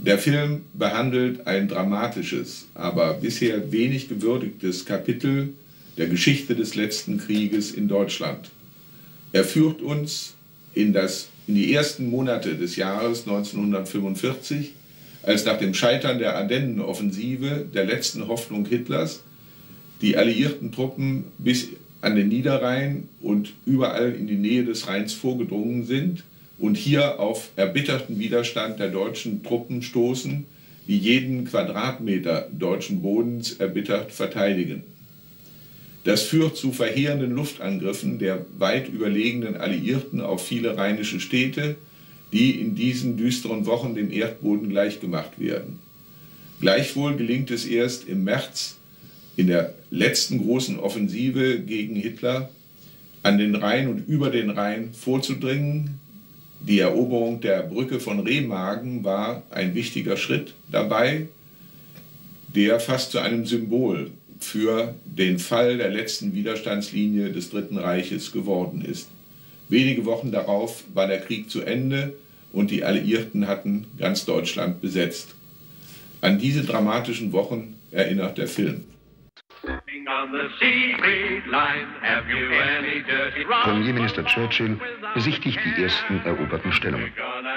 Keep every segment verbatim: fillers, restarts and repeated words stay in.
Der Film behandelt ein dramatisches, aber bisher wenig gewürdigtes Kapitel der Geschichte des letzten Krieges in Deutschland. Er führt uns in, das, in die ersten Monate des Jahres neunzehnhundertfünfundvierzig, als nach dem Scheitern der Ardennenoffensive, der letzten Hoffnung Hitlers, die alliierten Truppen bis an den Niederrhein und überall in die Nähe des Rheins vorgedrungen sind und hier auf erbitterten Widerstand der deutschen Truppen stoßen, die jeden Quadratmeter deutschen Bodens erbittert verteidigen. Das führt zu verheerenden Luftangriffen der weit überlegenen Alliierten auf viele rheinische Städte, die in diesen düsteren Wochen dem Erdboden gleichgemacht werden. Gleichwohl gelingt es erst im März, in der letzten großen Offensive gegen Hitler, an den Rhein und über den Rhein vorzudringen. Die Eroberung der Brücke von Remagen war ein wichtiger Schritt dabei, der fast zu einem Symbol für den Fall der letzten Widerstandslinie des Dritten Reiches geworden ist. Wenige Wochen darauf war der Krieg zu Ende und die Alliierten hatten ganz Deutschland besetzt. An diese dramatischen Wochen erinnert der Film. Premierminister Churchill besichtigt die ersten eroberten Stellungen.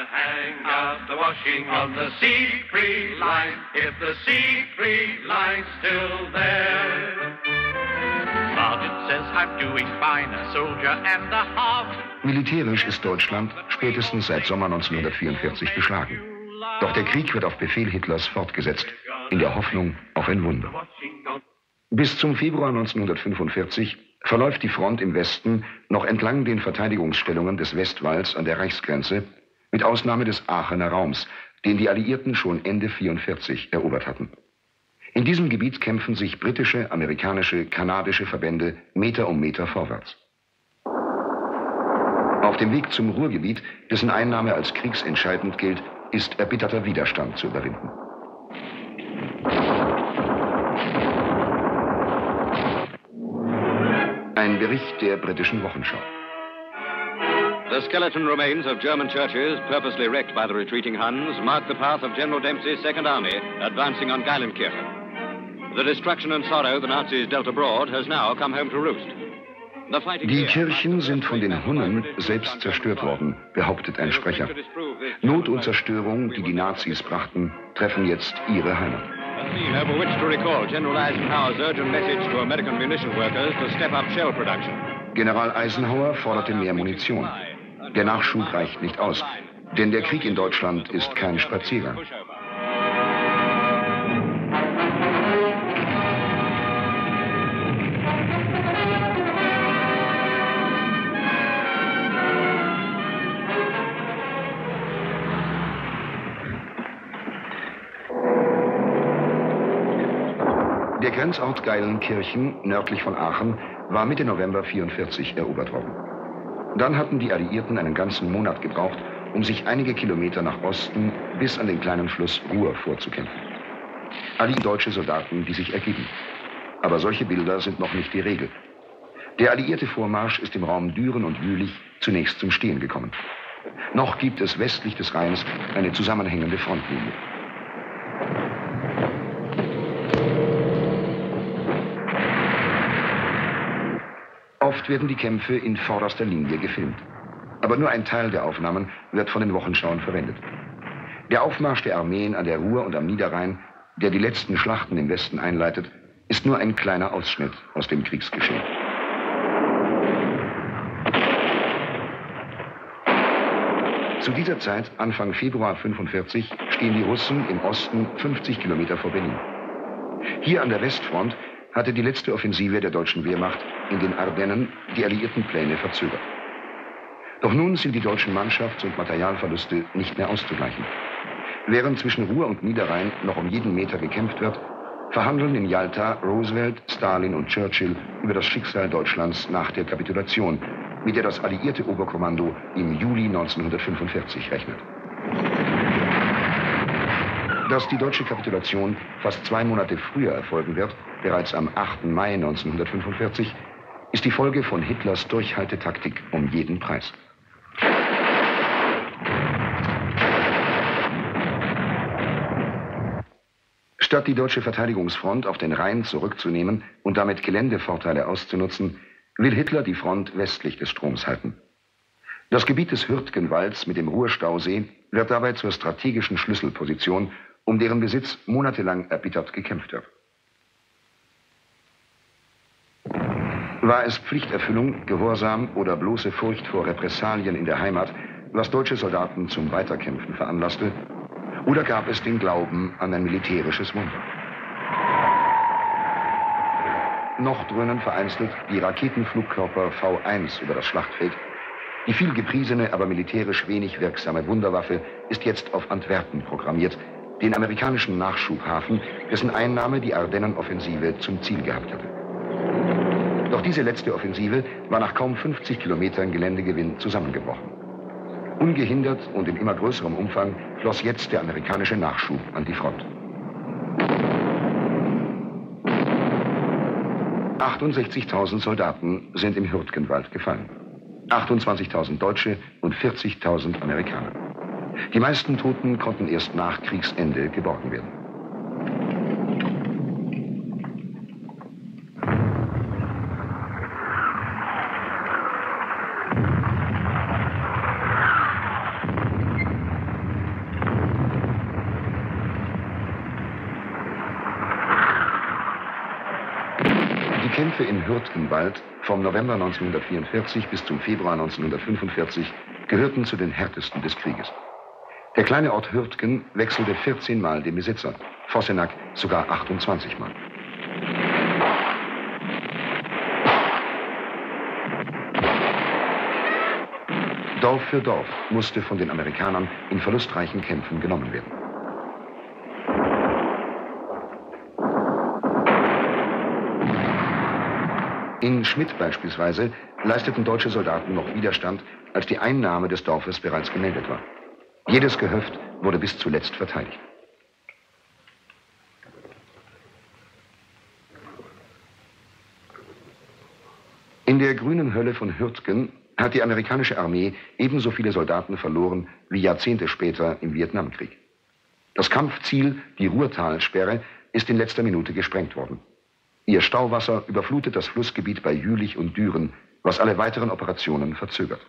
Militärisch ist Deutschland spätestens seit Sommer neunzehnhundertvierundvierzig geschlagen. Doch der Krieg wird auf Befehl Hitlers fortgesetzt, in der Hoffnung auf ein Wunder. Bis zum Februar neunzehnhundertfünfundvierzig verläuft die Front im Westen noch entlang den Verteidigungsstellungen des Westwalls an der Reichsgrenze, mit Ausnahme des Aachener Raums, den die Alliierten schon Ende neunzehnhundertvierundvierzig erobert hatten. In diesem Gebiet kämpfen sich britische, amerikanische, kanadische Verbände Meter um Meter vorwärts. Auf dem Weg zum Ruhrgebiet, dessen Einnahme als kriegsentscheidend gilt, ist erbitterter Widerstand zu überwinden. Ein Bericht der britischen Wochenschau. The skeleton remains of German churches, purposely wrecked by the retreating Huns, mark the path of General Dempsey's Second Army, advancing on Geilenkirchen. The destruction and sorrow the Nazis dealt abroad has now come home to roost. Die Kirchen sind von den Hunnen selbst zerstört worden, behauptet ein Sprecher. Not und Zerstörung, die die Nazis brachten, treffen jetzt ihre Heimat. Over which to recall General Eisenhower's urgent message to American munition workers to step up shell production. General Eisenhower forderte mehr Munition. Der Nachschub reicht nicht aus, denn der Krieg in Deutschland ist kein Spaziergang. Der Grenzort Geilenkirchen, nördlich von Aachen, war Mitte November neunzehnhundertvierundvierzig erobert worden. Dann hatten die Alliierten einen ganzen Monat gebraucht, um sich einige Kilometer nach Osten bis an den kleinen Fluss Ruhr vorzukämpfen. Alle deutsche Soldaten, die sich ergeben. Aber solche Bilder sind noch nicht die Regel. Der alliierte Vormarsch ist im Raum Düren und Jülich zunächst zum Stehen gekommen. Noch gibt es westlich des Rheins eine zusammenhängende Frontlinie. Oft werden die Kämpfe in vorderster Linie gefilmt. Aber nur ein Teil der Aufnahmen wird von den Wochenschauen verwendet. Der Aufmarsch der Armeen an der Ruhr und am Niederrhein, der die letzten Schlachten im Westen einleitet, ist nur ein kleiner Ausschnitt aus dem Kriegsgeschehen. Zu dieser Zeit, Anfang Februar neunzehnhundertfünfundvierzig, stehen die Russen im Osten fünfzig Kilometer vor Berlin. Hier an der Westfront hatte die letzte Offensive der deutschen Wehrmacht in den Ardennen die alliierten Pläne verzögert. Doch nun sind die deutschen Mannschafts- und Materialverluste nicht mehr auszugleichen. Während zwischen Ruhr und Niederrhein noch um jeden Meter gekämpft wird, verhandeln in Jalta Roosevelt, Stalin und Churchill über das Schicksal Deutschlands nach der Kapitulation, mit der das alliierte Oberkommando im Juli neunzehnhundertfünfundvierzig rechnet. Dass die deutsche Kapitulation fast zwei Monate früher erfolgen wird, bereits am achten Mai neunzehnhundertfünfundvierzig, ist die Folge von Hitlers Durchhaltetaktik um jeden Preis. Statt die deutsche Verteidigungsfront auf den Rhein zurückzunehmen und damit Geländevorteile auszunutzen, will Hitler die Front westlich des Stroms halten. Das Gebiet des Hürtgenwalds mit dem Ruhrstausee wird dabei zur strategischen Schlüsselposition, um deren Besitz monatelang erbittert gekämpft wird. War es Pflichterfüllung, Gehorsam oder bloße Furcht vor Repressalien in der Heimat, was deutsche Soldaten zum Weiterkämpfen veranlasste? Oder gab es den Glauben an ein militärisches Wunder? Noch dröhnen vereinzelt die Raketenflugkörper V eins über das Schlachtfeld. Die viel gepriesene, aber militärisch wenig wirksame Wunderwaffe ist jetzt auf Antwerpen programmiert, den amerikanischen Nachschubhafen, dessen Einnahme die Ardennenoffensive zum Ziel gehabt hatte. Doch diese letzte Offensive war nach kaum fünfzig Kilometern Geländegewinn zusammengebrochen. Ungehindert und in immer größerem Umfang floss jetzt der amerikanische Nachschub an die Front. achtundsechzigtausend Soldaten sind im Hürtgenwald gefallen. achtundzwanzigtausend Deutsche und vierzigtausend Amerikaner. Die meisten Toten konnten erst nach Kriegsende geborgen werden. Die Kämpfe im Hürtgenwald vom November neunzehnhundertvierundvierzig bis zum Februar neunzehnhundertfünfundvierzig gehörten zu den härtesten des Krieges. Der kleine Ort Hürtgen wechselte vierzehn Mal den Besitzer, Vossenack sogar achtundzwanzig Mal. Dorf für Dorf musste von den Amerikanern in verlustreichen Kämpfen genommen werden. In Schmidt beispielsweise leisteten deutsche Soldaten noch Widerstand, als die Einnahme des Dorfes bereits gemeldet war. Jedes Gehöft wurde bis zuletzt verteidigt. In der grünen Hölle von Hürtgen hat die amerikanische Armee ebenso viele Soldaten verloren wie Jahrzehnte später im Vietnamkrieg. Das Kampfziel, die Ruhrtalsperre, ist in letzter Minute gesprengt worden. Ihr Stauwasser überflutet das Flussgebiet bei Jülich und Düren, was alle weiteren Operationen verzögert.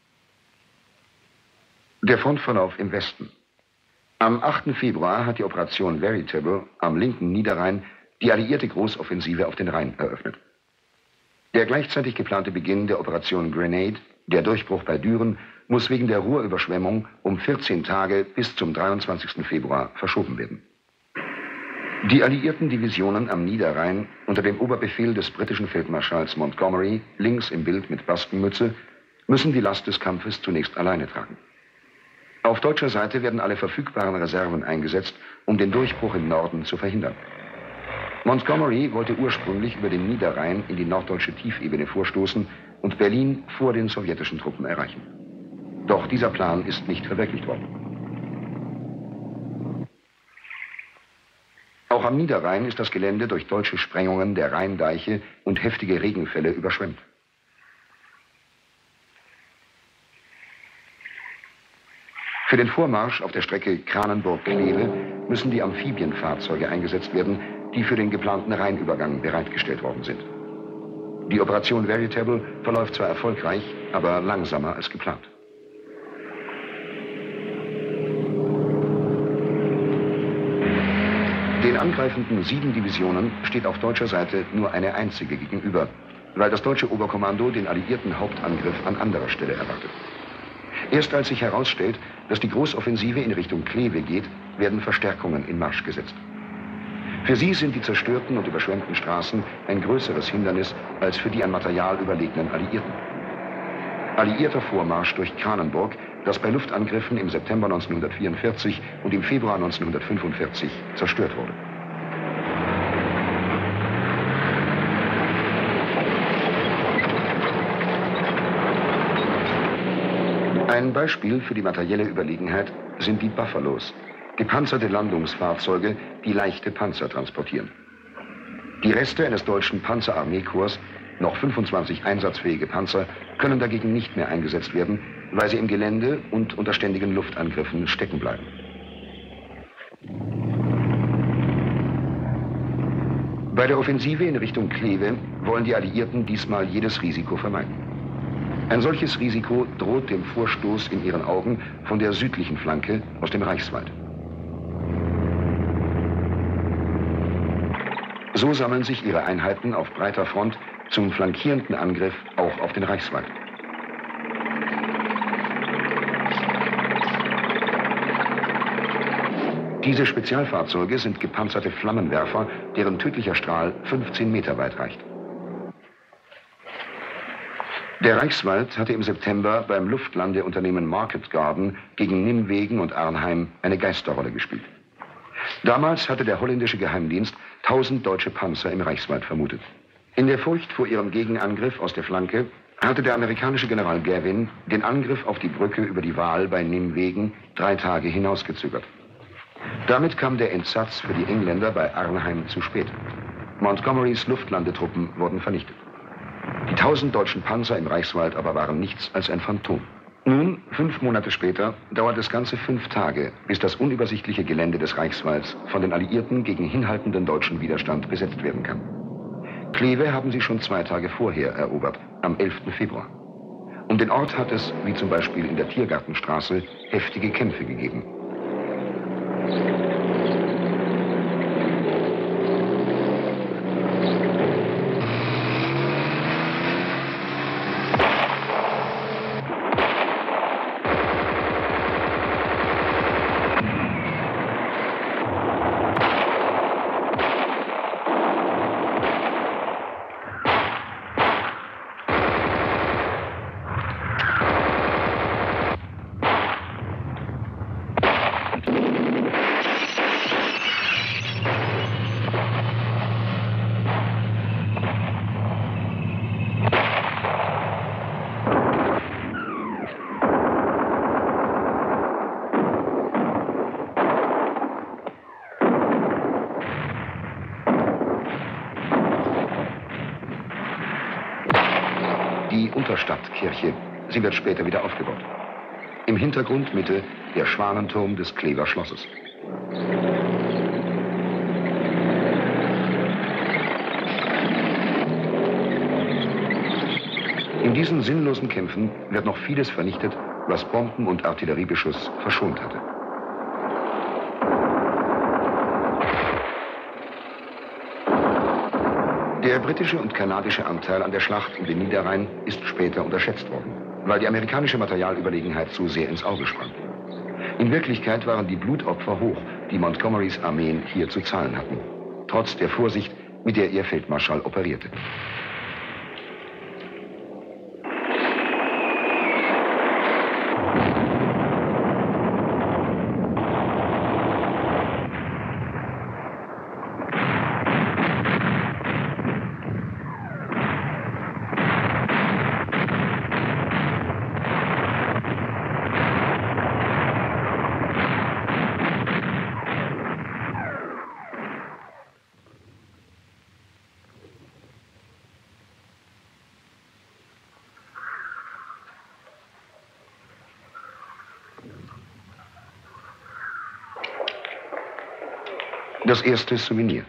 Der Frontverlauf im Westen. Am achten Februar hat die Operation Veritable am linken Niederrhein die alliierte Großoffensive auf den Rhein eröffnet. Der gleichzeitig geplante Beginn der Operation Grenade, der Durchbruch bei Düren, muss wegen der Ruhrüberschwemmung um vierzehn Tage bis zum dreiundzwanzigsten Februar verschoben werden. Die alliierten Divisionen am Niederrhein unter dem Oberbefehl des britischen Feldmarschalls Montgomery, links im Bild mit Baskenmütze, müssen die Last des Kampfes zunächst alleine tragen. Auf deutscher Seite werden alle verfügbaren Reserven eingesetzt, um den Durchbruch im Norden zu verhindern. Montgomery wollte ursprünglich über den Niederrhein in die norddeutsche Tiefebene vorstoßen und Berlin vor den sowjetischen Truppen erreichen. Doch dieser Plan ist nicht verwirklicht worden. Auch am Niederrhein ist das Gelände durch deutsche Sprengungen der Rheindeiche und heftige Regenfälle überschwemmt. Für den Vormarsch auf der Strecke Kranenburg-Kleve müssen die Amphibienfahrzeuge eingesetzt werden, die für den geplanten Rheinübergang bereitgestellt worden sind. Die Operation Veritable verläuft zwar erfolgreich, aber langsamer als geplant. Den angreifenden sieben Divisionen steht auf deutscher Seite nur eine einzige gegenüber, weil das deutsche Oberkommando den alliierten Hauptangriff an anderer Stelle erwartet. Erst als sich herausstellt, dass die Großoffensive in Richtung Kleve geht, werden Verstärkungen in Marsch gesetzt. Für sie sind die zerstörten und überschwemmten Straßen ein größeres Hindernis als für die an Material überlegenen Alliierten. Alliierter Vormarsch durch Kranenburg, das bei Luftangriffen im September neunzehnhundertvierundvierzig und im Februar neunzehnhundertfünfundvierzig zerstört wurde. Ein Beispiel für die materielle Überlegenheit sind die Buffalos, gepanzerte Landungsfahrzeuge, die leichte Panzer transportieren. Die Reste eines deutschen Panzerarmeekorps, noch fünfundzwanzig einsatzfähige Panzer, können dagegen nicht mehr eingesetzt werden, weil sie im Gelände und unter ständigen Luftangriffen stecken bleiben. Bei der Offensive in Richtung Kleve wollen die Alliierten diesmal jedes Risiko vermeiden. Ein solches Risiko droht dem Vorstoß in ihren Augen von der südlichen Flanke aus dem Reichswald. So sammeln sich ihre Einheiten auf breiter Front zum flankierenden Angriff auch auf den Reichswald. Diese Spezialfahrzeuge sind gepanzerte Flammenwerfer, deren tödlicher Strahl fünfzehn Meter weit reicht. Der Reichswald hatte im September beim Luftlandeunternehmen Market Garden gegen Nimwegen und Arnheim eine Geisterrolle gespielt. Damals hatte der holländische Geheimdienst tausend deutsche Panzer im Reichswald vermutet. In der Furcht vor ihrem Gegenangriff aus der Flanke hatte der amerikanische General Gavin den Angriff auf die Brücke über die Waal bei Nimwegen drei Tage hinausgezögert. Damit kam der Entsatz für die Engländer bei Arnheim zu spät. Montgomerys Luftlandetruppen wurden vernichtet. Die tausend deutschen Panzer im Reichswald aber waren nichts als ein Phantom. Nun, fünf Monate später, dauert es ganze fünf Tage, bis das unübersichtliche Gelände des Reichswalds von den Alliierten gegen hinhaltenden deutschen Widerstand besetzt werden kann. Kleve haben sie schon zwei Tage vorher erobert, am elften Februar. Um den Ort hat es, wie zum Beispiel in der Tiergartenstraße, heftige Kämpfe gegeben. Die Unterstadtkirche, sie wird später wieder aufgebaut. Im Hintergrund Mitte der Schwanenturm des Klever Schlosses. In diesen sinnlosen Kämpfen wird noch vieles vernichtet, was Bomben- und Artilleriebeschuss verschont hatte. Der britische und kanadische Anteil an der Schlacht um den Niederrhein ist später unterschätzt worden, weil die amerikanische Materialüberlegenheit zu sehr ins Auge sprang. In Wirklichkeit waren die Blutopfer hoch, die Montgomerys Armeen hier zu zahlen hatten, trotz der Vorsicht, mit der ihr Feldmarschall operierte. Das erste Souvenir.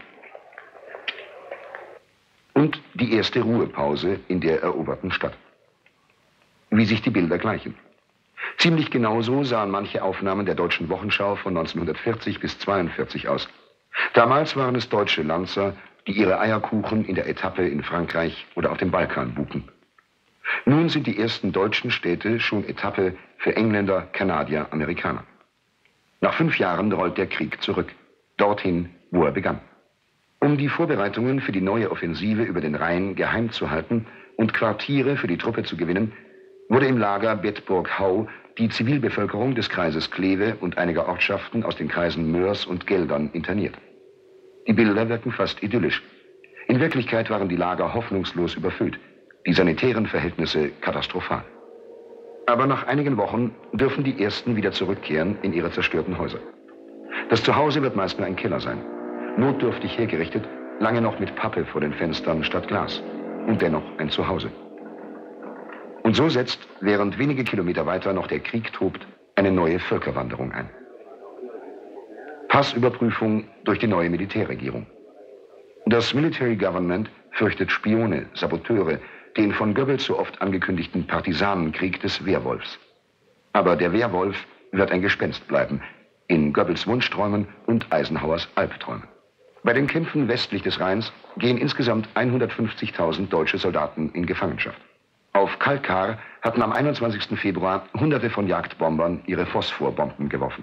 Und die erste Ruhepause in der eroberten Stadt. Wie sich die Bilder gleichen. Ziemlich genauso sahen manche Aufnahmen der Deutschen Wochenschau von neunzehnhundertvierzig bis zweiundvierzig aus. Damals waren es deutsche Lanzer, die ihre Eierkuchen in der Etappe in Frankreich oder auf dem Balkan buchen. Nun sind die ersten deutschen Städte schon Etappe für Engländer, Kanadier, Amerikaner. Nach fünf Jahren rollt der Krieg zurück. Dorthin, wo er begann. Um die Vorbereitungen für die neue Offensive über den Rhein geheim zu halten und Quartiere für die Truppe zu gewinnen, wurde im Lager Bedburg-Hau die Zivilbevölkerung des Kreises Kleve und einiger Ortschaften aus den Kreisen Moers und Geldern interniert. Die Bilder wirken fast idyllisch. In Wirklichkeit waren die Lager hoffnungslos überfüllt, die sanitären Verhältnisse katastrophal. Aber nach einigen Wochen dürfen die Ersten wieder zurückkehren in ihre zerstörten Häuser. Das Zuhause wird meist nur ein Keller sein, notdürftig hergerichtet, lange noch mit Pappe vor den Fenstern statt Glas und dennoch ein Zuhause. Und so setzt, während wenige Kilometer weiter noch der Krieg tobt, eine neue Völkerwanderung ein. Passüberprüfung durch die neue Militärregierung. Das Military Government fürchtet Spione, Saboteure, den von Goebbels so oft angekündigten Partisanenkrieg des Wehrwolfs. Aber der Wehrwolf wird ein Gespenst bleiben, in Goebbels Wunschträumen und Eisenhowers Albträumen. Bei den Kämpfen westlich des Rheins gehen insgesamt hundertfünfzigtausend deutsche Soldaten in Gefangenschaft. Auf Kalkar hatten am einundzwanzigsten Februar Hunderte von Jagdbombern ihre Phosphorbomben geworfen.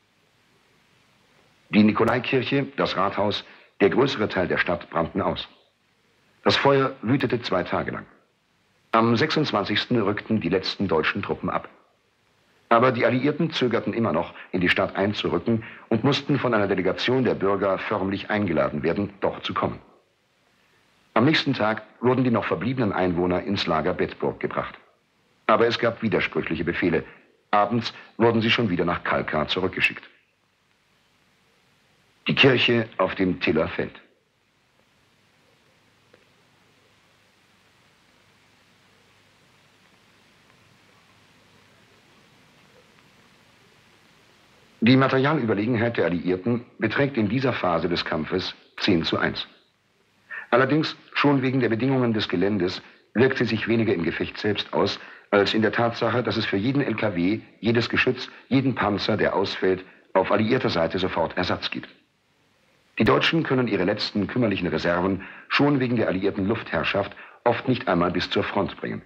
Die Nikolaikirche, das Rathaus, der größere Teil der Stadt brannten aus. Das Feuer wütete zwei Tage lang. Am sechsundzwanzigsten rückten die letzten deutschen Truppen ab. Aber die Alliierten zögerten immer noch, in die Stadt einzurücken und mussten von einer Delegation der Bürger förmlich eingeladen werden, doch zu kommen. Am nächsten Tag wurden die noch verbliebenen Einwohner ins Lager Bedburg gebracht. Aber es gab widersprüchliche Befehle. Abends wurden sie schon wieder nach Kalkar zurückgeschickt. Die Kirche auf dem Tiller Feld. Die Materialüberlegenheit der Alliierten beträgt in dieser Phase des Kampfes zehn zu eins. Allerdings, schon wegen der Bedingungen des Geländes, wirkt sie sich weniger im Gefecht selbst aus, als in der Tatsache, dass es für jeden L K W, jedes Geschütz, jeden Panzer, der ausfällt, auf alliierter Seite sofort Ersatz gibt. Die Deutschen können ihre letzten kümmerlichen Reserven schon wegen der alliierten Luftherrschaft oft nicht einmal bis zur Front bringen.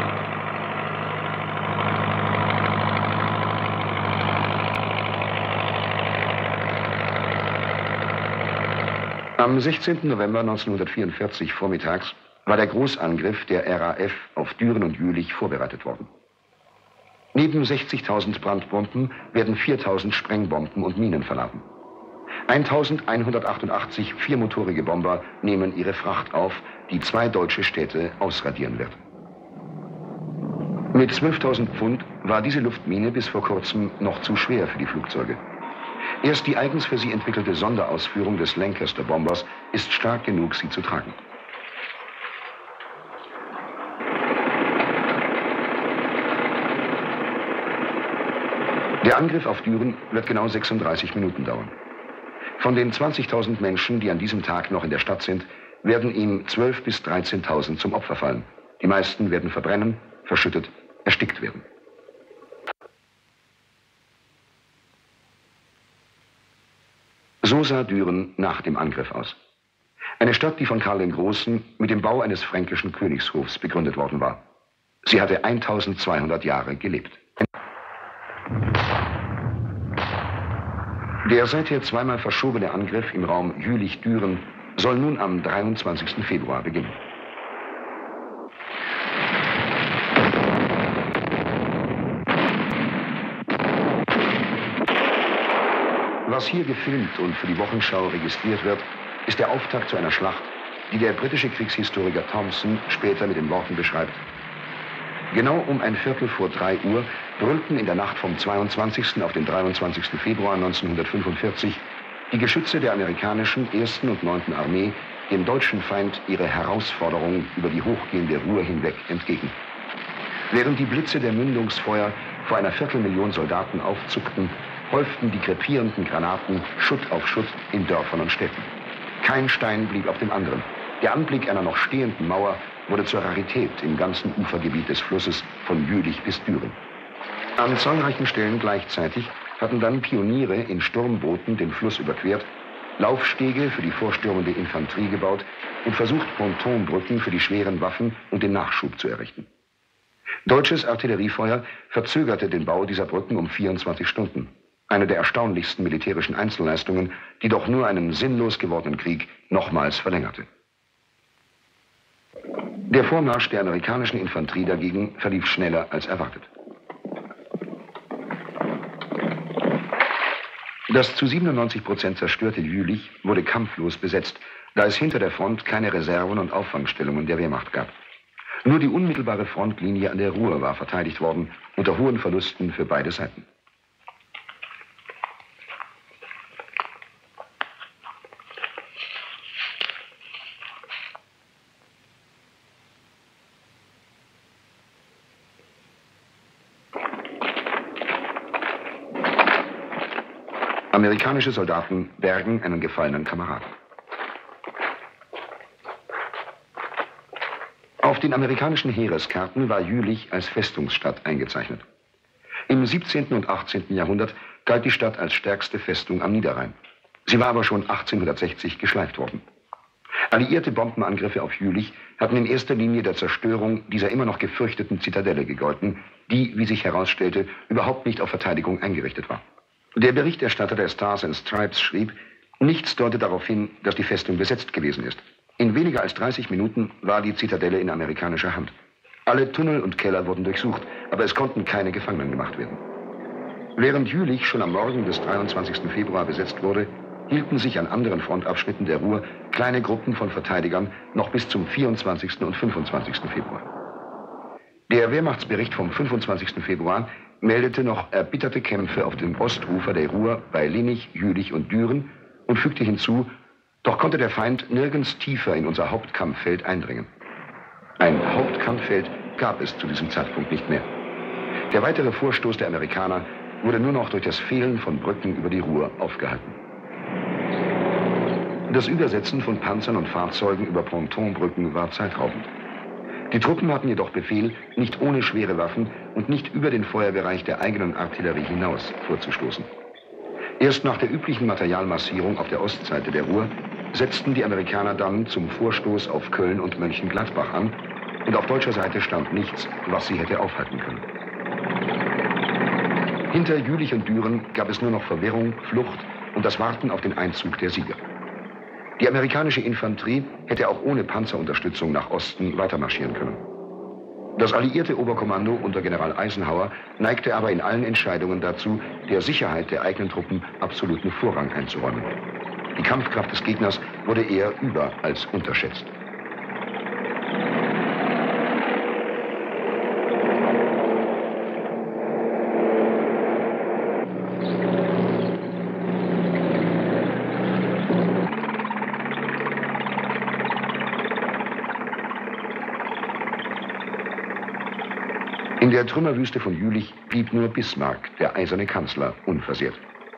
Am sechzehnten November neunzehnhundertvierundvierzig vormittags war der Großangriff der R A F auf Düren und Jülich vorbereitet worden. Neben sechzigtausend Brandbomben werden viertausend Sprengbomben und Minen verladen. eintausendeinhundertachtundachtzig viermotorige Bomber nehmen ihre Fracht auf, die zwei deutsche Städte ausradieren wird. Mit zwölftausend Pfund war diese Luftmine bis vor kurzem noch zu schwer für die Flugzeuge. Erst die eigens für sie entwickelte Sonderausführung des Lancaster-Bombers ist stark genug, sie zu tragen. Der Angriff auf Düren wird genau sechsunddreißig Minuten dauern. Von den zwanzigtausend Menschen, die an diesem Tag noch in der Stadt sind, werden ihm zwölftausend bis dreizehntausend zum Opfer fallen. Die meisten werden verbrennen, verschüttet, erstickt werden. So sah Düren nach dem Angriff aus. Eine Stadt, die von Karl dem Großen mit dem Bau eines fränkischen Königshofs begründet worden war. Sie hatte eintausendzweihundert Jahre gelebt. Der seither zweimal verschobene Angriff im Raum Jülich-Düren soll nun am dreiundzwanzigsten Februar beginnen. Was hier gefilmt und für die Wochenschau registriert wird, ist der Auftakt zu einer Schlacht, die der britische Kriegshistoriker Thompson später mit den Worten beschreibt: Genau um ein Viertel vor drei Uhr brüllten in der Nacht vom zweiundzwanzigsten auf den dreiundzwanzigsten Februar neunzehnhundertfünfundvierzig die Geschütze der amerikanischen ersten und neunten Armee dem deutschen Feind ihre Herausforderung über die hochgehende Ruhr hinweg entgegen. Während die Blitze der Mündungsfeuer vor einer Viertelmillion Soldaten aufzuckten, häuften die krepierenden Granaten Schutt auf Schutt in Dörfern und Städten. Kein Stein blieb auf dem anderen. Der Anblick einer noch stehenden Mauer wurde zur Rarität im ganzen Ufergebiet des Flusses von Jülich bis Düren. An zahlreichen Stellen gleichzeitig hatten dann Pioniere in Sturmbooten den Fluss überquert, Laufstege für die vorstürmende Infanterie gebaut und versucht, Pontonbrücken für die schweren Waffen und den Nachschub zu errichten. Deutsches Artilleriefeuer verzögerte den Bau dieser Brücken um vierundzwanzig Stunden. Eine der erstaunlichsten militärischen Einzelleistungen, die doch nur einen sinnlos gewordenen Krieg nochmals verlängerte. Der Vormarsch der amerikanischen Infanterie dagegen verlief schneller als erwartet. Das zu siebenundneunzig Prozent zerstörte Jülich wurde kampflos besetzt, da es hinter der Front keine Reserven und Auffangstellungen der Wehrmacht gab. Nur die unmittelbare Frontlinie an der Ruhr war verteidigt worden, unter hohen Verlusten für beide Seiten. Amerikanische Soldaten bergen einen gefallenen Kameraden. Auf den amerikanischen Heereskarten war Jülich als Festungsstadt eingezeichnet. Im siebzehnten und achtzehnten Jahrhundert galt die Stadt als stärkste Festung am Niederrhein. Sie war aber schon achtzehnhundertsechzig geschleift worden. Alliierte Bombenangriffe auf Jülich hatten in erster Linie der Zerstörung dieser immer noch gefürchteten Zitadelle gegolten, die, wie sich herausstellte, überhaupt nicht auf Verteidigung eingerichtet war. Der Berichterstatter der Stars and Stripes schrieb, nichts deutet darauf hin, dass die Festung besetzt gewesen ist. In weniger als dreißig Minuten war die Zitadelle in amerikanischer Hand. Alle Tunnel und Keller wurden durchsucht, aber es konnten keine Gefangenen gemacht werden. Während Jülich schon am Morgen des dreiundzwanzigsten Februar besetzt wurde, hielten sich an anderen Frontabschnitten der Ruhr kleine Gruppen von Verteidigern noch bis zum vierundzwanzigsten und fünfundzwanzigsten Februar. Der Wehrmachtsbericht vom fünfundzwanzigsten Februar meldete noch erbitterte Kämpfe auf dem Ostufer der Ruhr bei Linnich, Jülich und Düren und fügte hinzu, doch konnte der Feind nirgends tiefer in unser Hauptkampffeld eindringen. Ein Hauptkampffeld gab es zu diesem Zeitpunkt nicht mehr. Der weitere Vorstoß der Amerikaner wurde nur noch durch das Fehlen von Brücken über die Ruhr aufgehalten. Das Übersetzen von Panzern und Fahrzeugen über Pontonbrücken war zeitraubend. Die Truppen hatten jedoch Befehl, nicht ohne schwere Waffen und nicht über den Feuerbereich der eigenen Artillerie hinaus vorzustoßen. Erst nach der üblichen Materialmassierung auf der Ostseite der Ruhr setzten die Amerikaner dann zum Vorstoß auf Köln und Mönchengladbach an und auf deutscher Seite stand nichts, was sie hätte aufhalten können. Hinter Jülich und Düren gab es nur noch Verwirrung, Flucht und das Warten auf den Einzug der Sieger. Die amerikanische Infanterie hätte auch ohne Panzerunterstützung nach Osten weitermarschieren können. Das alliierte Oberkommando unter General Eisenhower neigte aber in allen Entscheidungen dazu, der Sicherheit der eigenen Truppen absoluten Vorrang einzuräumen. Die Kampfkraft des Gegners wurde eher über- als unterschätzt. In der Trümmerwüste von Jülich blieb nur Bismarck, der eiserne Kanzler, unversehrt.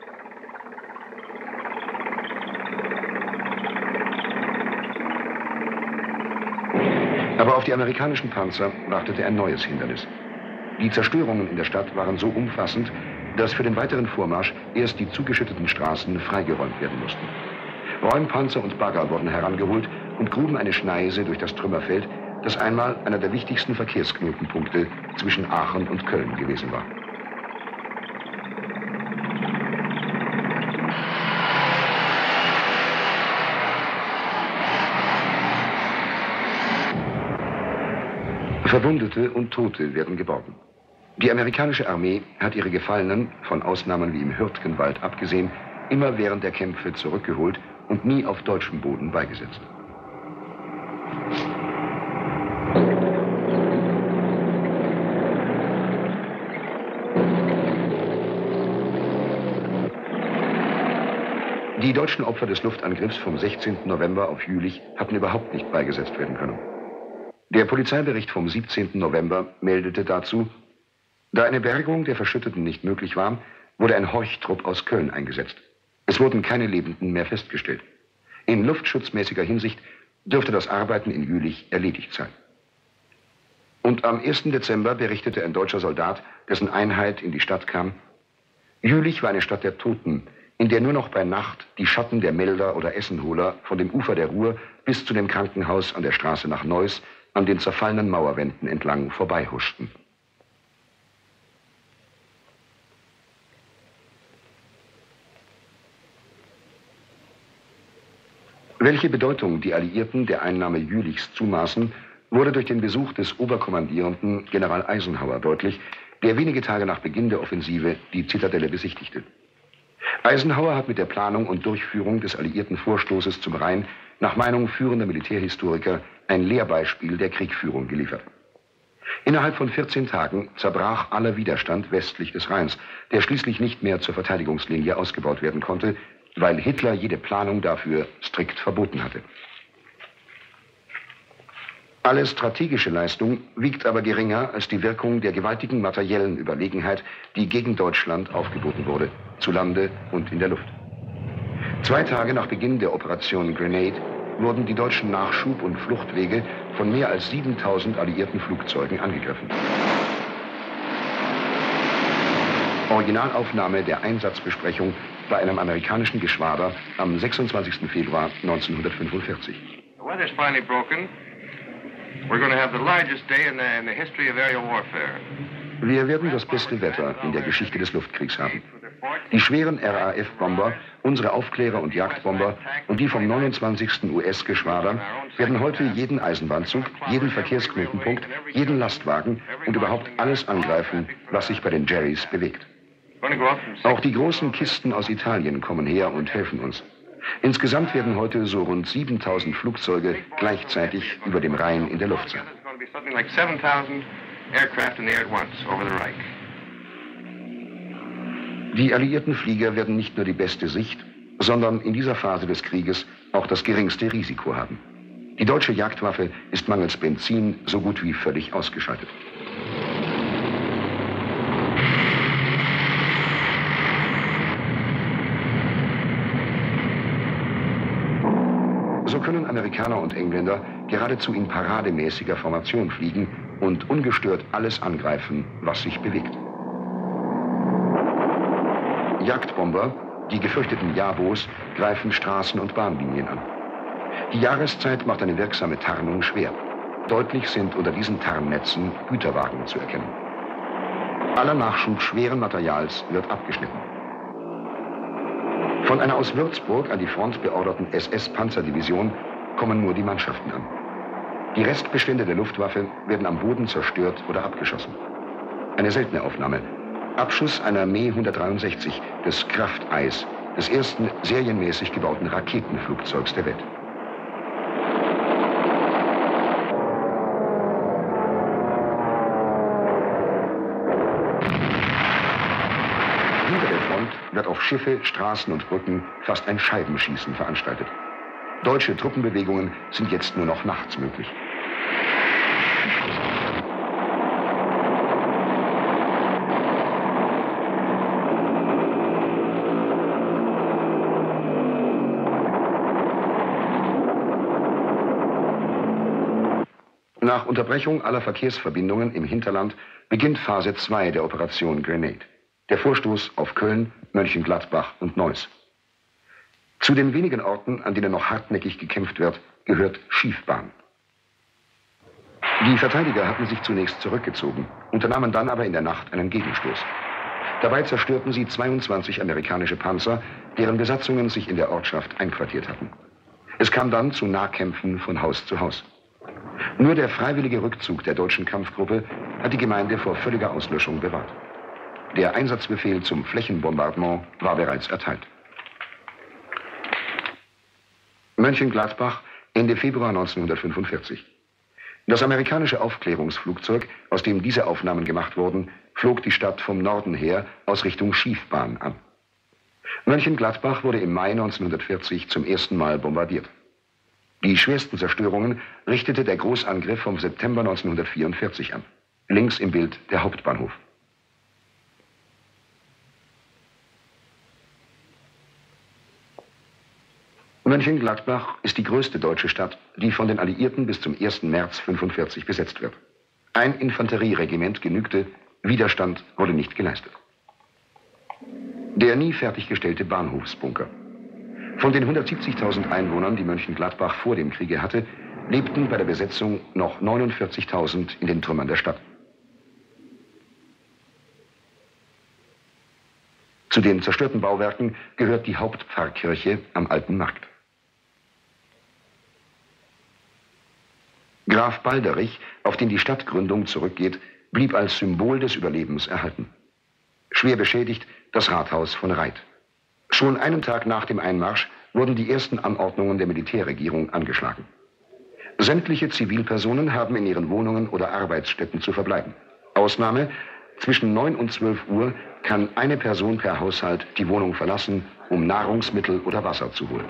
Aber auf die amerikanischen Panzer wartete ein neues Hindernis. Die Zerstörungen in der Stadt waren so umfassend, dass für den weiteren Vormarsch erst die zugeschütteten Straßen freigeräumt werden mussten. Räumpanzer und Bagger wurden herangeholt und gruben eine Schneise durch das Trümmerfeld, das einmal einer der wichtigsten Verkehrsknotenpunkte zwischen Aachen und Köln gewesen war. Verwundete und Tote werden geborgen. Die amerikanische Armee hat ihre Gefallenen, von Ausnahmen wie im Hürtgenwald abgesehen, immer während der Kämpfe zurückgeholt und nie auf deutschem Boden beigesetzt. Die deutschen Opfer des Luftangriffs vom sechzehnten November auf Jülich hatten überhaupt nicht beigesetzt werden können. Der Polizeibericht vom siebzehnten November meldete dazu, da eine Bergung der Verschütteten nicht möglich war, wurde ein Horchtrupp aus Köln eingesetzt. Es wurden keine Lebenden mehr festgestellt. In luftschutzmäßiger Hinsicht dürfte das Arbeiten in Jülich erledigt sein. Und am ersten Dezember berichtete ein deutscher Soldat, dessen Einheit in die Stadt kam, Jülich war eine Stadt der Toten, in der nur noch bei Nacht die Schatten der Melder oder Essenholer von dem Ufer der Ruhr bis zu dem Krankenhaus an der Straße nach Neuss an den zerfallenen Mauerwänden entlang vorbeihuschten. Welche Bedeutung die Alliierten der Einnahme Jülichs zumaßen, wurde durch den Besuch des Oberkommandierenden General Eisenhower deutlich, der wenige Tage nach Beginn der Offensive die Zitadelle besichtigte. Eisenhower hat mit der Planung und Durchführung des alliierten Vorstoßes zum Rhein nach Meinung führender Militärhistoriker ein Lehrbeispiel der Kriegführung geliefert. Innerhalb von vierzehn Tagen zerbrach aller Widerstand westlich des Rheins, der schließlich nicht mehr zur Verteidigungslinie ausgebaut werden konnte, weil Hitler jede Planung dafür strikt verboten hatte. Alle strategische Leistung wiegt aber geringer als die Wirkung der gewaltigen materiellen Überlegenheit, die gegen Deutschland aufgeboten wurde, zu Lande und in der Luft. Zwei Tage nach Beginn der Operation Grenade wurden die deutschen Nachschub- und Fluchtwege von mehr als siebentausend alliierten Flugzeugen angegriffen. Originalaufnahme der Einsatzbesprechung bei einem amerikanischen Geschwader am sechsundzwanzigsten Februar neunzehnhundertfünfundvierzig. The weather's finally broken. We're going to have the largest day in the, in the history of aerial warfare. Wir werden das beste Wetter in der Geschichte des Luftkriegs haben. Die schweren R A F-Bomber, unsere Aufklärer und Jagdbomber und die vom neunundzwanzigsten U S-Geschwader werden heute jeden Eisenbahnzug, jeden Verkehrsknotenpunkt, jeden Lastwagen und überhaupt alles angreifen, was sich bei den Jerrys bewegt. Auch die großen Kisten aus Italien kommen her und helfen uns. Insgesamt werden heute so rund siebentausend Flugzeuge gleichzeitig über dem Rhein in der Luft sein. Die alliierten Flieger werden nicht nur die beste Sicht, sondern in dieser Phase des Krieges auch das geringste Risiko haben. Die deutsche Jagdwaffe ist mangels Benzin so gut wie völlig ausgeschaltet. So können Amerikaner und Engländer geradezu in parademäßiger Formation fliegen und ungestört alles angreifen, was sich bewegt. Jagdbomber, die gefürchteten Jabos, greifen Straßen und Bahnlinien an. Die Jahreszeit macht eine wirksame Tarnung schwer. Deutlich sind unter diesen Tarnnetzen Güterwagen zu erkennen. Aller Nachschub schweren Materials wird abgeschnitten. Von einer aus Würzburg an die Front beorderten S S-Panzerdivision kommen nur die Mannschaften an. Die Restbestände der Luftwaffe werden am Boden zerstört oder abgeschossen. Eine seltene Aufnahme. Abschuss einer Me hundertdreiundsechzig des Krafteis, des ersten serienmäßig gebauten Raketenflugzeugs der Welt. Hinter der Front wird auf Schiffe, Straßen und Brücken fast ein Scheibenschießen veranstaltet. Deutsche Truppenbewegungen sind jetzt nur noch nachts möglich. Nach Unterbrechung aller Verkehrsverbindungen im Hinterland beginnt Phase zwei der Operation Grenade. Der Vorstoß auf Köln, Mönchengladbach und Neuss. Zu den wenigen Orten, an denen noch hartnäckig gekämpft wird, gehört Schiefbahn. Die Verteidiger hatten sich zunächst zurückgezogen, unternahmen dann aber in der Nacht einen Gegenstoß. Dabei zerstörten sie zweiundzwanzig amerikanische Panzer, deren Besatzungen sich in der Ortschaft einquartiert hatten. Es kam dann zu Nahkämpfen von Haus zu Haus. Nur der freiwillige Rückzug der deutschen Kampfgruppe hat die Gemeinde vor völliger Auslöschung bewahrt. Der Einsatzbefehl zum Flächenbombardement war bereits erteilt. Mönchengladbach, Ende Februar neunzehnhundertfünfundvierzig. Das amerikanische Aufklärungsflugzeug, aus dem diese Aufnahmen gemacht wurden, flog die Stadt vom Norden her aus Richtung Schiefbahn an. Mönchengladbach wurde im Mai neunzehnhundertvierzig zum ersten Mal bombardiert. Die schwersten Zerstörungen richtete der Großangriff vom September neunzehnhundertvierundvierzig an. Links im Bild der Hauptbahnhof. Mönchengladbach ist die größte deutsche Stadt, die von den Alliierten bis zum ersten März neunzehnhundertfünfundvierzig besetzt wird. Ein Infanterieregiment genügte, Widerstand wurde nicht geleistet. Der nie fertiggestellte Bahnhofsbunker. Von den hundertsiebzigtausend Einwohnern, die Mönchengladbach vor dem Kriege hatte, lebten bei der Besetzung noch neunundvierzigtausend in den Trümmern der Stadt. Zu den zerstörten Bauwerken gehört die Hauptpfarrkirche am Alten Markt. Graf Balderich, auf den die Stadtgründung zurückgeht, blieb als Symbol des Überlebens erhalten. Schwer beschädigt das Rathaus von Reit. Schon einen Tag nach dem Einmarsch wurden die ersten Anordnungen der Militärregierung angeschlagen. Sämtliche Zivilpersonen haben in ihren Wohnungen oder Arbeitsstätten zu verbleiben. Ausnahme: zwischen neun und zwölf Uhr kann eine Person per Haushalt die Wohnung verlassen, um Nahrungsmittel oder Wasser zu holen.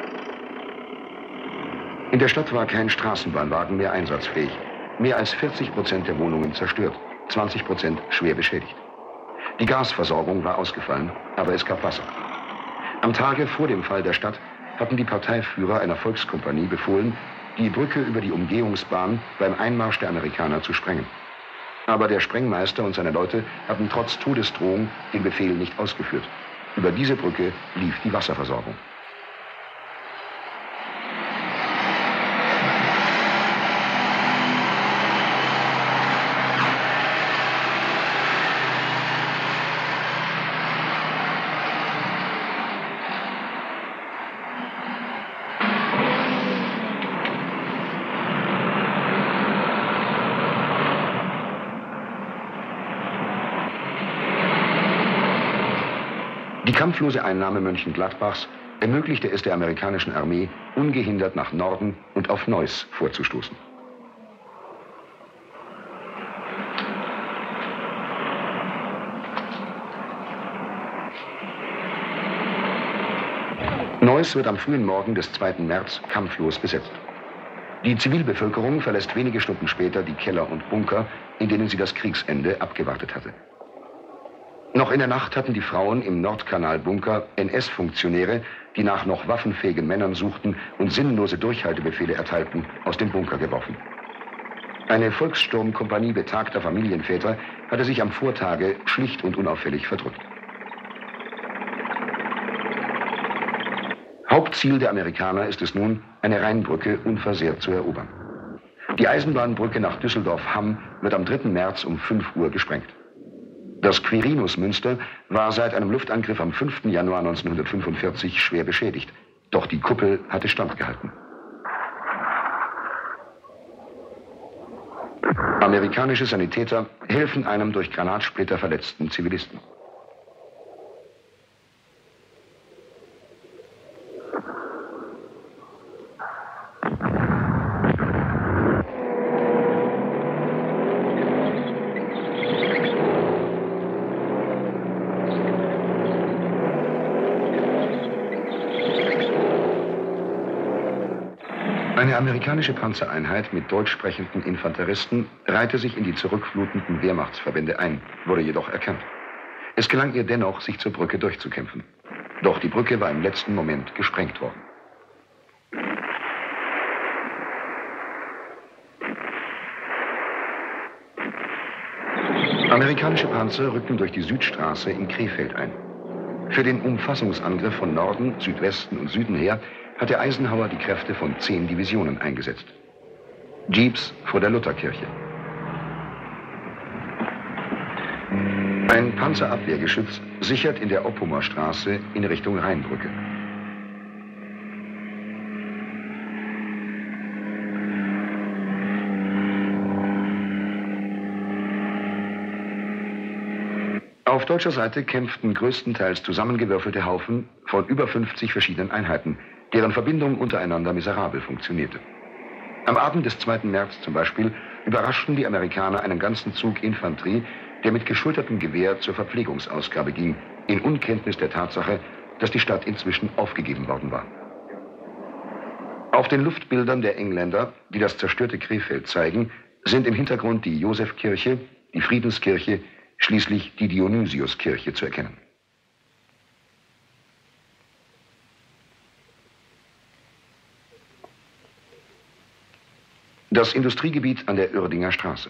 In der Stadt war kein Straßenbahnwagen mehr einsatzfähig. Mehr als vierzig Prozent der Wohnungen zerstört, zwanzig Prozent schwer beschädigt. Die Gasversorgung war ausgefallen, aber es gab Wasser. Am Tage vor dem Fall der Stadt hatten die Parteiführer einer Volkskompanie befohlen, die Brücke über die Umgehungsbahn beim Einmarsch der Amerikaner zu sprengen. Aber der Sprengmeister und seine Leute hatten trotz Todesdrohung den Befehl nicht ausgeführt. Über diese Brücke lief die Wasserversorgung. Die kampflose Einnahme Mönchengladbachs ermöglichte es der amerikanischen Armee, ungehindert nach Norden und auf Neuss vorzustoßen. Neuss wird am frühen Morgen des zweiten März kampflos besetzt. Die Zivilbevölkerung verlässt wenige Stunden später die Keller und Bunker, in denen sie das Kriegsende abgewartet hatte. Noch in der Nacht hatten die Frauen im Nordkanalbunker N S-Funktionäre, die nach noch waffenfähigen Männern suchten und sinnlose Durchhaltebefehle erteilten, aus dem Bunker geworfen. Eine Volkssturmkompanie betagter Familienväter hatte sich am Vortage schlicht und unauffällig verdrückt. Hauptziel der Amerikaner ist es nun, eine Rheinbrücke unversehrt zu erobern. Die Eisenbahnbrücke nach Düsseldorf-Hamm wird am dritten März um fünf Uhr gesprengt. Das Quirinus-Münster war seit einem Luftangriff am fünften Januar neunzehnhundertfünfundvierzig schwer beschädigt. Doch die Kuppel hatte standgehalten. Amerikanische Sanitäter helfen einem durch Granatsplitter verletzten Zivilisten. Eine amerikanische Panzereinheit mit deutsch sprechenden Infanteristen reihte sich in die zurückflutenden Wehrmachtsverbände ein, wurde jedoch erkannt. Es gelang ihr dennoch, sich zur Brücke durchzukämpfen. Doch die Brücke war im letzten Moment gesprengt worden. Amerikanische Panzer rückten durch die Südstraße in Krefeld ein. Für den Umfassungsangriff von Norden, Südwesten und Süden her hatte Eisenhower die Kräfte von zehn Divisionen eingesetzt. Jeeps vor der Lutherkirche. Ein Panzerabwehrgeschütz sichert in der Oppumer Straße in Richtung Rheinbrücke. Auf deutscher Seite kämpften größtenteils zusammengewürfelte Haufen von über fünfzig verschiedenen Einheiten, deren Verbindung untereinander miserabel funktionierte. Am Abend des zweiten März zum Beispiel überraschten die Amerikaner einen ganzen Zug Infanterie, der mit geschultertem Gewehr zur Verpflegungsausgabe ging, in Unkenntnis der Tatsache, dass die Stadt inzwischen aufgegeben worden war. Auf den Luftbildern der Engländer, die das zerstörte Krefeld zeigen, sind im Hintergrund die Josefkirche, die Friedenskirche, schließlich die Dionysiuskirche zu erkennen. Das Industriegebiet an der Uerdinger Straße.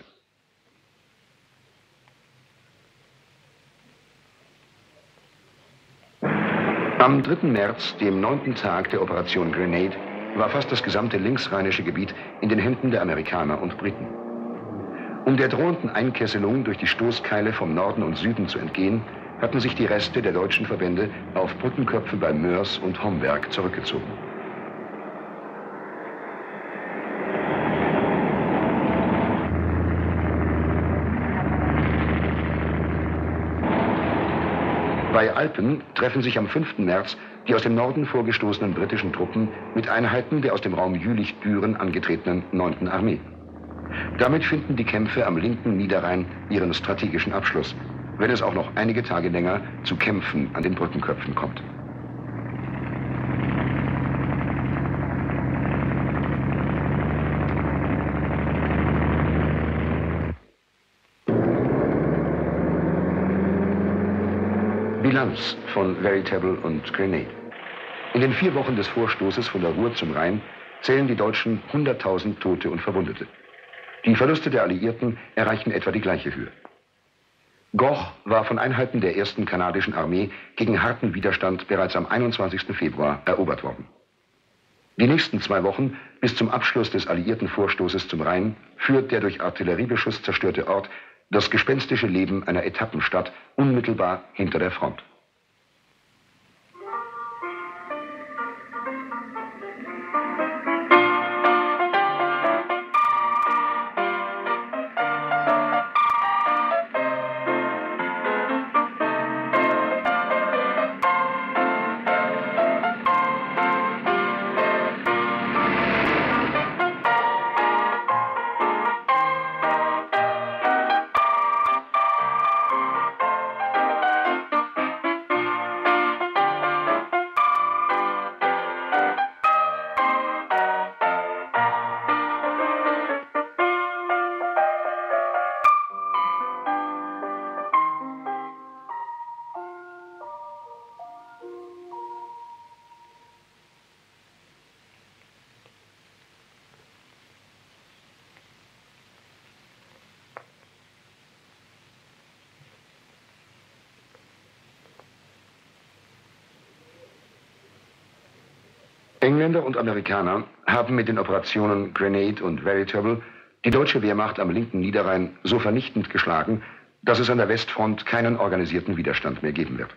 Am dritten März, dem neunten Tag der Operation Grenade, war fast das gesamte linksrheinische Gebiet in den Händen der Amerikaner und Briten. Um der drohenden Einkesselung durch die Stoßkeile vom Norden und Süden zu entgehen, hatten sich die Reste der deutschen Verbände auf Brückenköpfe bei Moers und Homberg zurückgezogen. Bei Alpen treffen sich am fünften März die aus dem Norden vorgestoßenen britischen Truppen mit Einheiten der aus dem Raum Jülich-Düren angetretenen neunten Armee. Damit finden die Kämpfe am linken Niederrhein ihren strategischen Abschluss, wenn es auch noch einige Tage länger zu Kämpfen an den Brückenköpfen kommt. Bilanz von Veritable und Grenade. In den vier Wochen des Vorstoßes von der Ruhr zum Rhein zählen die Deutschen hunderttausend Tote und Verwundete. Die Verluste der Alliierten erreichen etwa die gleiche Höhe. Goch war von Einheiten der ersten kanadischen Armee gegen harten Widerstand bereits am einundzwanzigsten Februar erobert worden. Die nächsten zwei Wochen bis zum Abschluss des alliierten Vorstoßes zum Rhein führt der durch Artilleriebeschuss zerstörte Ort das gespenstische Leben einer Etappenstadt unmittelbar hinter der Front. Engländer und Amerikaner haben mit den Operationen Grenade und Veritable die deutsche Wehrmacht am linken Niederrhein so vernichtend geschlagen, dass es an der Westfront keinen organisierten Widerstand mehr geben wird.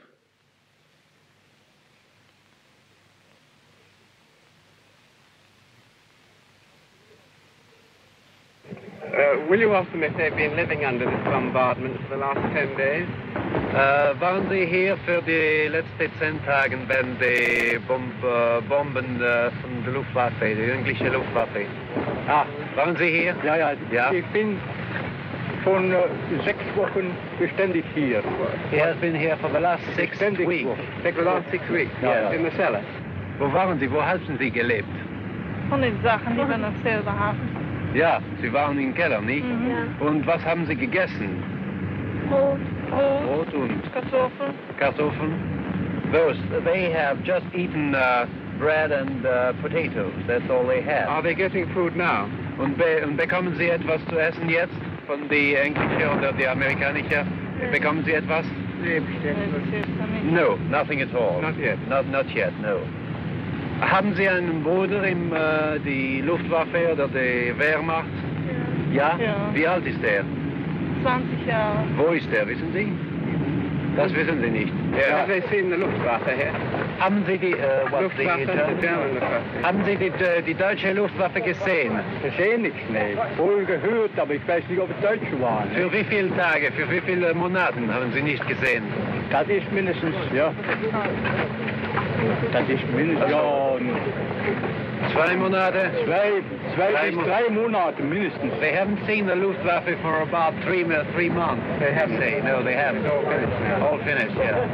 Uh, will you ask them if they've been living under this bombardment for the last ten days? Uh, waren Sie hier für die letzten zehn Tage, wenn die Bomb, uh, Bomben uh, von der Luftwaffe, die englische Luftwaffe? Ah, waren Sie hier? Ja, ja. Ja. Ich bin schon uh, sechs Wochen beständig hier. He has been here for the last six Beständig weeks. Six, the last six weeks, Ja, yes, ja. in the cellar. Wo waren Sie? Wo haben Sie gelebt? Von den Sachen, die wir noch selber haben. Ja, Sie waren im Keller, nicht? Mhm. Ja. Und was haben Sie gegessen? Brot, Brot, Brot und Kartoffeln. Kartoffeln? Those, they have just eaten uh, bread and uh, potatoes. That's all they have. Are they getting food now? Und, be und bekommen Sie etwas zu essen jetzt von die englische oder die amerikanische? Bekommen Sie etwas? Nee, bestimmt. No, nothing at all. Not yet. Not, not yet, no. Haben Sie einen Bruder in äh, die Luftwaffe oder die Wehrmacht? Ja. Ja? Ja. Wie alt ist er? zwanzig Jahre. Wo ist er, wissen Sie? Das wissen Sie nicht. Ja. Ja. Have they seen the Luftwaffe here? Haben Sie die, äh, what, Luftwaffe, die, the German Luftwaffe. haben Sie die, äh, die deutsche Luftwaffe gesehen? Gesehen nichts, nee. Wohl gehört, aber ich weiß nicht, ob es Deutsche waren. Für wie viele Tage, für wie viele Monate haben Sie nicht gesehen? Das ist mindestens, ja. Das ist mindestens, ja, Zwei Monate? zwei, zwei Drei bis Mo- drei Monate mindestens. They haven't seen the Luftwaffe for about three, mo- three months. They haven't. Say, no, they haven't. All finished now. All finished, yeah.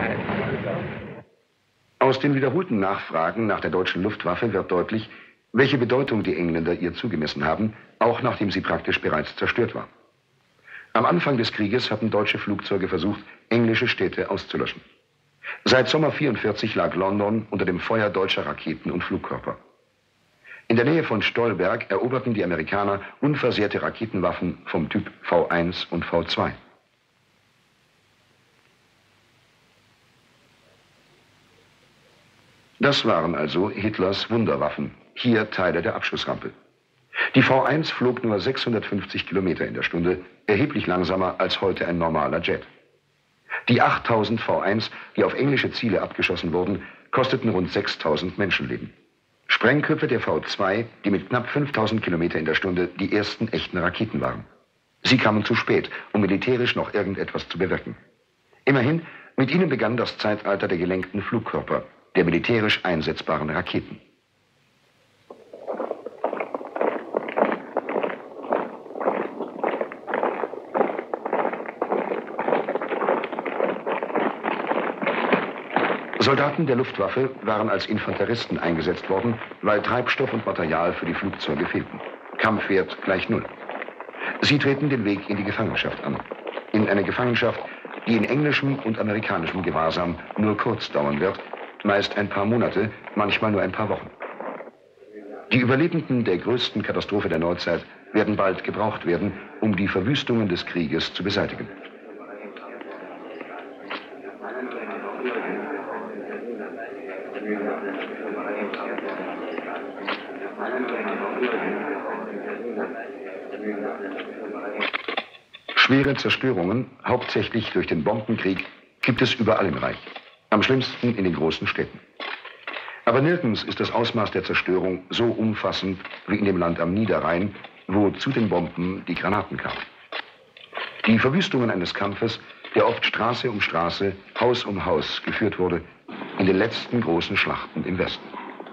Aus den wiederholten Nachfragen nach der deutschen Luftwaffe wird deutlich, welche Bedeutung die Engländer ihr zugemessen haben, auch nachdem sie praktisch bereits zerstört war. Am Anfang des Krieges hatten deutsche Flugzeuge versucht, englische Städte auszulöschen. Seit Sommer vierundvierzig lag London unter dem Feuer deutscher Raketen und Flugkörper. In der Nähe von Stolberg eroberten die Amerikaner unversehrte Raketenwaffen vom Typ V eins und V zwei. Das waren also Hitlers Wunderwaffen, hier Teile der Abschussrampe. Die V eins flog nur sechshundertfünfzig Kilometer in der Stunde, erheblich langsamer als heute ein normaler Jet. Die achttausend V eins, die auf englische Ziele abgeschossen wurden, kosteten rund sechstausend Menschenleben. Sprengköpfe der V zwei, die mit knapp fünftausend Kilometer in der Stunde die ersten echten Raketen waren. Sie kamen zu spät, um militärisch noch irgendetwas zu bewirken. Immerhin, mit ihnen begann das Zeitalter der gelenkten Flugkörper, der militärisch einsetzbaren Raketen. Soldaten der Luftwaffe waren als Infanteristen eingesetzt worden, weil Treibstoff und Material für die Flugzeuge fehlten. Kampfwert gleich null. Sie treten den Weg in die Gefangenschaft an. In eine Gefangenschaft, die in englischem und amerikanischem Gewahrsam nur kurz dauern wird, meist ein paar Monate, manchmal nur ein paar Wochen. Die Überlebenden der größten Katastrophe der Neuzeit werden bald gebraucht werden, um die Verwüstungen des Krieges zu beseitigen. Schwere Zerstörungen, hauptsächlich durch den Bombenkrieg, gibt es überall im Reich. Am schlimmsten in den großen Städten. Aber nirgends ist das Ausmaß der Zerstörung so umfassend wie in dem Land am Niederrhein, wo zu den Bomben die Granaten kamen. Die Verwüstungen eines Kampfes, der oft Straße um Straße, Haus um Haus geführt wurde, in den letzten großen Schlachten im Westen.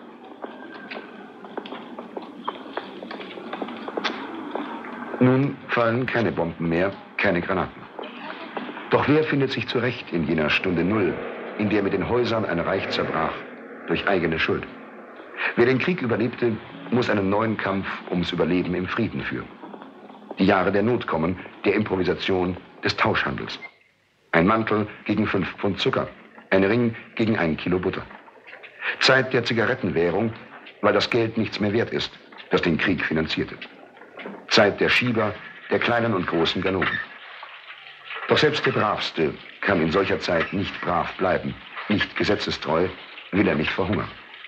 Nun fallen keine Bomben mehr, keine Granaten. Doch wer findet sich zurecht in jener Stunde Null, in der mit den Häusern ein Reich zerbrach, durch eigene Schuld? Wer den Krieg überlebte, muss einen neuen Kampf ums Überleben im Frieden führen. Die Jahre der Not kommen, der Improvisation, des Tauschhandels. Ein Mantel gegen fünf Pfund Zucker, ein Ring gegen ein Kilo Butter. Zeit der Zigarettenwährung, weil das Geld nichts mehr wert ist, das den Krieg finanzierte. Zeit der Schieber, der kleinen und großen Ganoven. Doch selbst der Bravste kann in solcher Zeit nicht brav bleiben, nicht gesetzestreu, will er nicht verhungern.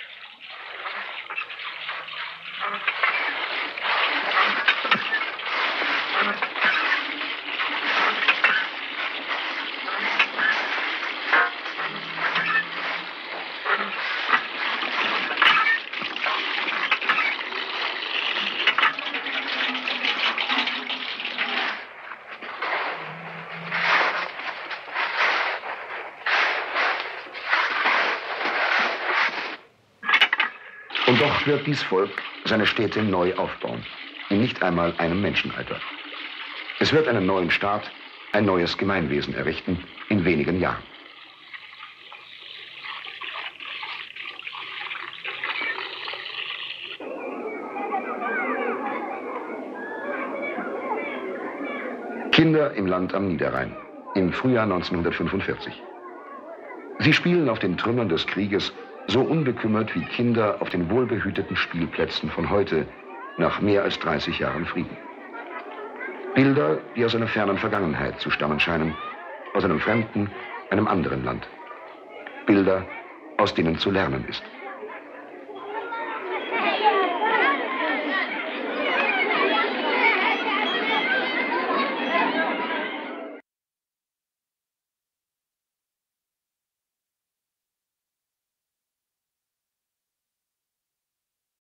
Und doch wird dies Volk seine Städte neu aufbauen, in nicht einmal einem Menschenalter. Es wird einen neuen Staat, ein neues Gemeinwesen errichten, in wenigen Jahren. Kinder im Land am Niederrhein, im Frühjahr neunzehnhundertfünfundvierzig. Sie spielen auf den Trümmern des Krieges so unbekümmert wie Kinder auf den wohlbehüteten Spielplätzen von heute, nach mehr als dreißig Jahren Frieden. Bilder, die aus einer fernen Vergangenheit zu stammen scheinen, aus einem fremden, einem anderen Land. Bilder, aus denen zu lernen ist.